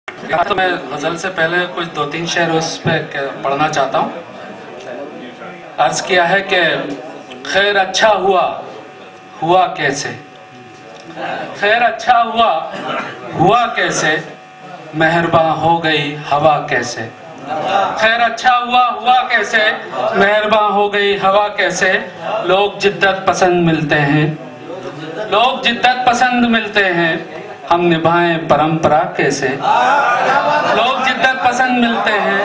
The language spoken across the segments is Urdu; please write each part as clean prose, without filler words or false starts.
تو میں غزل سے پہلے کچھ 2-3 شعر اس پہ پڑھنا چاہتا ہوں۔ عرض کیا ہے کہ خیر اچھا ہوا کیسے، خیر اچھا ہوا کیسے، مہرباں ہو گئی ہوا کیسے، خیر اچھا ہوا کیسے، مہرباں ہو گئی ہوا کیسے، لوگ جدت پسند ملتے ہیں، لوگ جدت پسند ملتے ہیں، ہم نبھائیں پرمپرا کیسے، لوگ جدت پسند ملتے ہیں،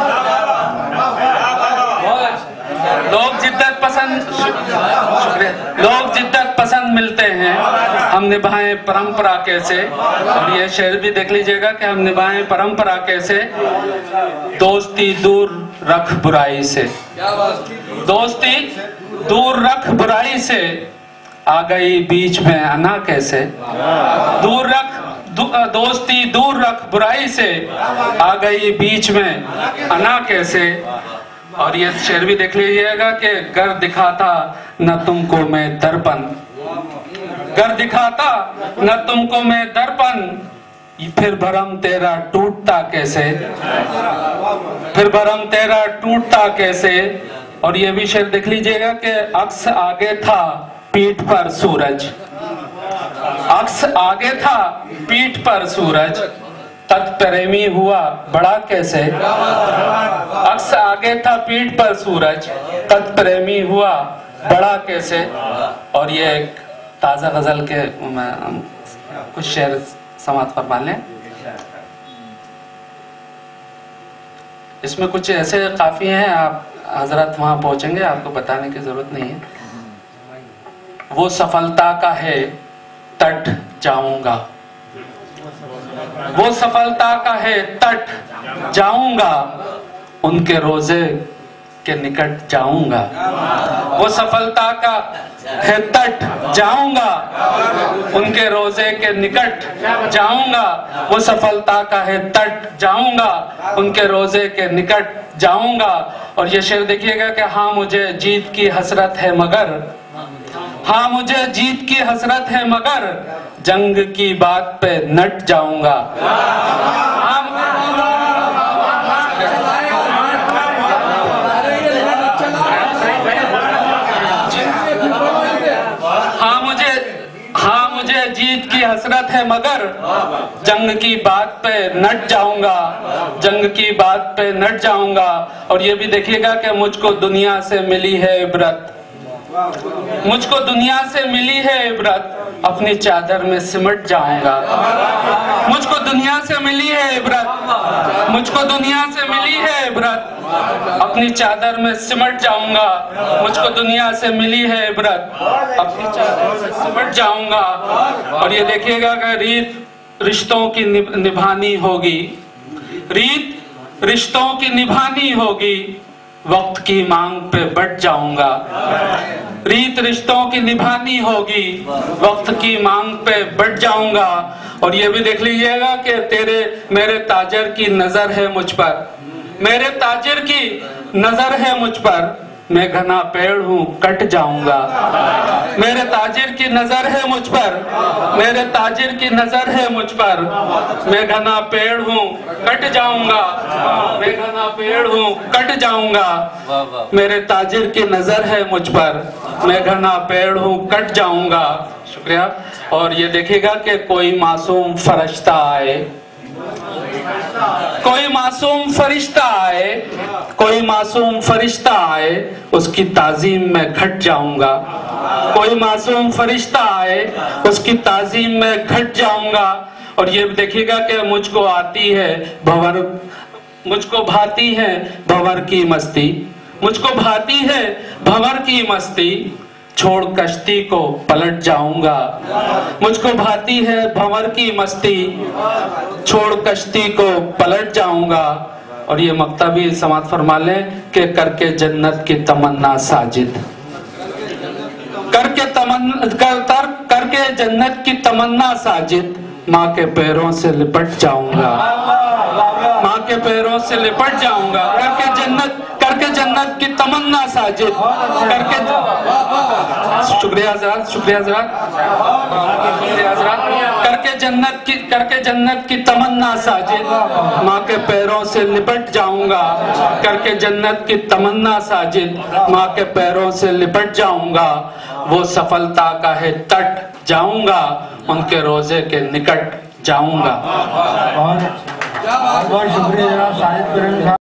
لوگ جدت پسند شکریہ، لوگ جدت پسند ملتے ہیں، ہم نبھائیں پرمپرا کیسے۔ اور یہ شعر بھی دیکھ لیجئے گا کہ ہم نبھائیں پرمپرا کیسے، دوستی دور رکھ برائی سے، دوستی دور رکھ برائی سے، آ گئی بیچ میں انا کیسے، دوستی دور رکھ برائی سے، آ گئی بیچ میں انا کیسے۔ اور یہ شعر بھی دیکھ لیجئے گا کہ گر دکھاتا نہ تم کو میں درپن، گر دکھاتا نہ تم کو میں درپن، پھر بھرم تیرا ٹوٹتا کیسے، پھر بھرم تیرا ٹوٹتا کیسے۔ اور یہ بھی شعر دیکھ لیجئے گا کہ عکس آگے تھا پیٹھ پر سورج، عکس آگے تھا پیٹھ پر سورج، تت پریمی ہوا بڑا کیسے، عکس آگے تھا پیٹھ پر سورج، تت پریمی ہوا بڑا کیسے۔ اور یہ ایک تازہ غزل کے کچھ شعر سماعت فرما لیں۔ اس میں کچھ ایسے قافیے ہیں، آپ حضرات وہاں پہنچیں گے، آپ کو بتانے کی ضرورت نہیں ہے۔ وہ سفلتا کا ہے تٹ جاؤں گا، وہ سفلتا کا ہے تٹ جاؤں گا، ان کے روزے کے نکٹ جاؤں گا، وہ سفلتا کا ہے تٹ جاؤں گا، ان کے روزے کے نکٹ جاؤں گا، وہ سفلتا کا ہے تٹ جاؤں گا، ان کے روزے کے نکٹ جاؤں گا۔ اور یہ شعر دیکھیے گا کہ ہاں مجھے جیت کی حسرت ہے مگر، ہاں مجھے جیت کی حسرت ہے مگر، جنگ کی بات پہ نٹ جاؤں گا، ہاں مجھے جیت کی حسرت ہے مگر، جنگ کی بات پہ نٹ جاؤں گا، جنگ کی بات پہ نٹ جاؤں گا۔ اور یہ بھی دیکھیے گا کہ مجھ کو دنیا سے ملی ہے عبرت، مجھ کو دنیا سے ملی ہے عبرت، اپنی چادر میں سمٹ جاؤں گا، مجھ کو دنیا سے ملی ہے عبرت، مجھ کو دنیا سے ملی ہے عبرت، اپنی چادر میں سمٹ جاؤں گا، مجھ کو دنیا سے ملی ہے عبرت، اپنی چادر میں سمٹ جاؤں گا۔ اور یہ دیکھیے گا کہ ریت رشتوں کی نبھانی ہوگی، ریت رشتوں کی نبھانی ہوگی، وقت کی مانگ پہ بٹ جاؤں گا، ریت رشتوں کی نبھانی ہوگی، وقت کی مانگ پہ بٹ جاؤں گا۔ اور یہ بھی دیکھ لیجئے گا کہ میرے تاجر کی نظر ہے مجھ پر، میرے تاجر کی نظر ہے مجھ پر، میں گھنا پیڑ ہوں کٹ جاؤں گا، میرے تاجر کی نظر ہے مجھ پر، میرے تاجر کی نظر ہے مجھ پر، میں گھنا پیڑ ہوں کٹ جاؤں گا، میں گھنا پیڑ ہوں کٹ جاؤں گا، میرے تاجر کی نظر ہے مجھ پر، میں گھنا پیڑ ہوں کٹ جاؤں گا۔ شکریہ۔ اور یہ دیکھے گا کہ کوئی معصوم فرشتہ آئے، کوئی معصوم فرشتہ آئے، کوئی معصوم فرشتہ آئے، اس کی تعظیم میں گھٹ جاؤں گا، کوئی معصوم فرشتہ آئے، اس کی تعظیم میں گھٹ جاؤں گا۔ اور یہ دیکھیے گا کہ مجھ کو آتی ہے مجھ کو بھاتی ہے بھور کی مستی، مجھ کو بھاتی ہے بھور کی مستی، چھوڑ کشتی کو پلٹ جاؤں گا، مجھ کو بھاتی ہے بھور کی مستی، چھوڑ کشتی کو پلٹ جاؤں گا۔ اور یہ مقطع بھی سماعت فرما لیں کہ کر کے جنت کی تمنا ساجد، کر کے جنت کی تمنا ساجد، ماں کے پیروں سے لپٹ جاؤں گا، ماں کے پیروں سے لپٹ جاؤں گا، کر کے جنت کی تمنا ساجد، शुक्रिया हज़रात, शुक्रिया हज़रात, शुक्रिया हज़रात। करके जन्नत की तमन्ना साजिद, माँ के पैरों से लिपट जाऊंगा। करके जन्नत की तमन्ना साजिद, माँ के पैरों से लिपट जाऊंगा। वो सफलता का है तट जाऊंगा, उनके रोजे के निकट जाऊंगा। बहुत शुक्रिया जनाब साजिद कुरैशी साहब।